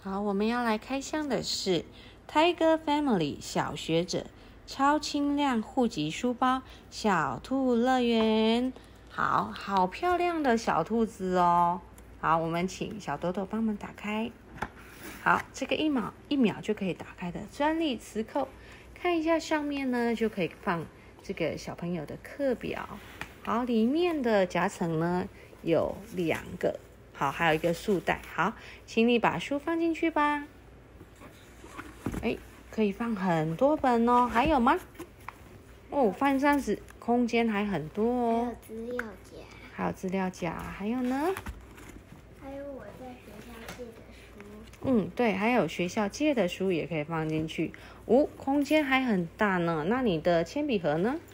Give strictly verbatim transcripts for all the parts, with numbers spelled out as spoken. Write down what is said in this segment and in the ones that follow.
好，我们要来开箱的是 Tiger Family 小学者超轻量户籍书包小兔乐园。好好漂亮的小兔子哦。好，我们请小豆豆帮忙打开。好，这个一秒一秒就可以打开的专利磁扣，看一下上面呢就可以放这个小朋友的课表。好，里面的夹层呢有两个。好，还有一个束带。好，请你把书放进去吧。哎，可以放很多本哦。还有吗？哦，放这样子，空间还很多哦。 还有资料夹。 还有资料夹，还有呢？ 还有我在学校借的书。 嗯，对，还有学校借的书也可以放进去。哦，空间还很大呢。那你的铅笔盒呢？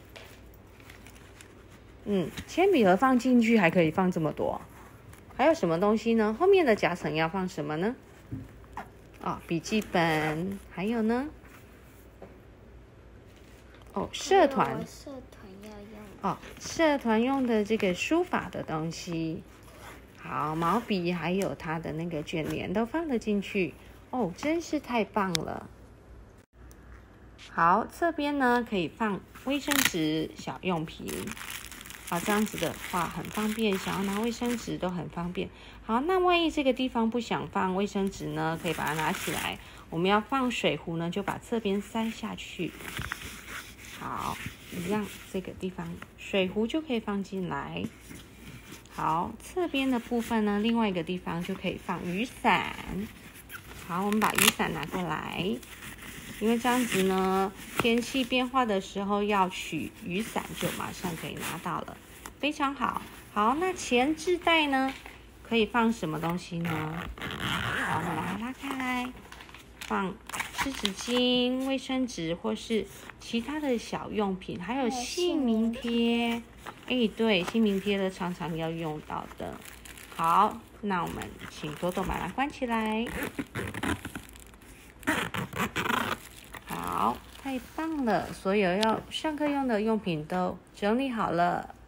嗯，铅笔盒放进去还可以放这么多。还有什么东西呢？后面的夹层要放什么呢？哦，笔记本，还有呢？哦，社团。 社团要用。 哦，社团用的这个书法的东西。好，毛笔还有它的那个卷帘都放得进去。哦，真是太棒了。好，这边呢可以放卫生纸、小用品。好，这样子的话很方便，想要拿卫生纸都很方便。好，那万一这个地方不想放卫生纸呢，可以把它拿起来。我们要放水壶呢，就把侧边塞下去。好，一样，这个地方水壶就可以放进来。好，侧边的部分呢，另外一个地方就可以放雨伞。好，我们把雨伞拿过来。因为这样子呢，天气变化的时候要取雨伞就马上可以拿到了，非常好。好，那前置袋呢，可以放什么东西呢？好，我们把它拉开来，放湿纸巾、卫生纸或是其他的小用品，还有姓名贴。哎，对，姓名贴的常常要用到的。好，那我们请多多把它关起来。好，太棒了！所有要上课用的用品都整理好了。